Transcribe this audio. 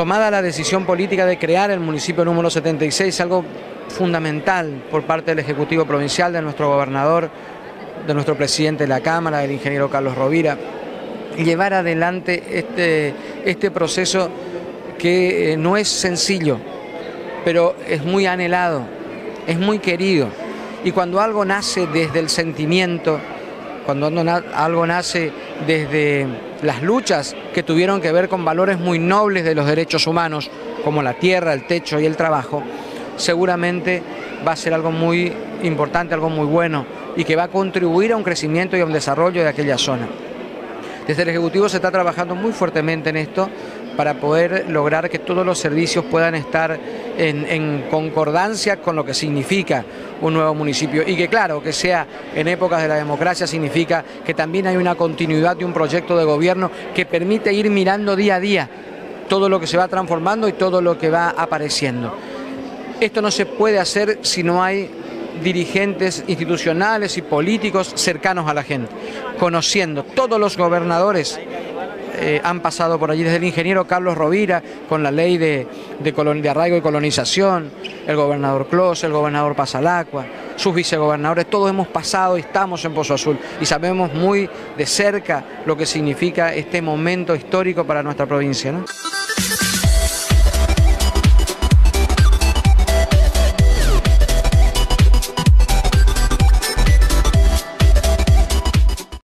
Tomada la decisión política de crear el municipio número 76, algo fundamental por parte del Ejecutivo Provincial, de nuestro gobernador, de nuestro presidente de la Cámara, del ingeniero Carlos Rovira, llevar adelante este proceso que no es sencillo, pero es muy anhelado, es muy querido. Y cuando algo nace desde el sentimiento, cuando algo nace desde las luchas que tuvieron que ver con valores muy nobles de los derechos humanos, como la tierra, el techo y el trabajo, seguramente va a ser algo muy importante, algo muy bueno, y que va a contribuir a un crecimiento y a un desarrollo de aquella zona. Desde el Ejecutivo se está trabajando muy fuertemente en esto para poder lograr que todos los servicios puedan estar en concordancia con lo que significa un nuevo municipio, y que claro, que sea en épocas de la democracia significa que también hay una continuidad de un proyecto de gobierno que permite ir mirando día a día todo lo que se va transformando y todo lo que va apareciendo. Esto no se puede hacer si no hay dirigentes institucionales y políticos cercanos a la gente, conociendo. Todos los gobernadores han pasado por allí, desde el ingeniero Carlos Rovira con la ley de arraigo y colonización, el gobernador Clos, el gobernador Pasalacqua, sus vicegobernadores, todos hemos pasado y estamos en Pozo Azul y sabemos muy de cerca lo que significa este momento histórico para nuestra provincia, ¿no?